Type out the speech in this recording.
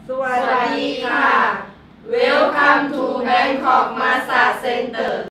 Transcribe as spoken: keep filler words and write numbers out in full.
สวัสดีค่ะ Welcome to Bangkok Massage Center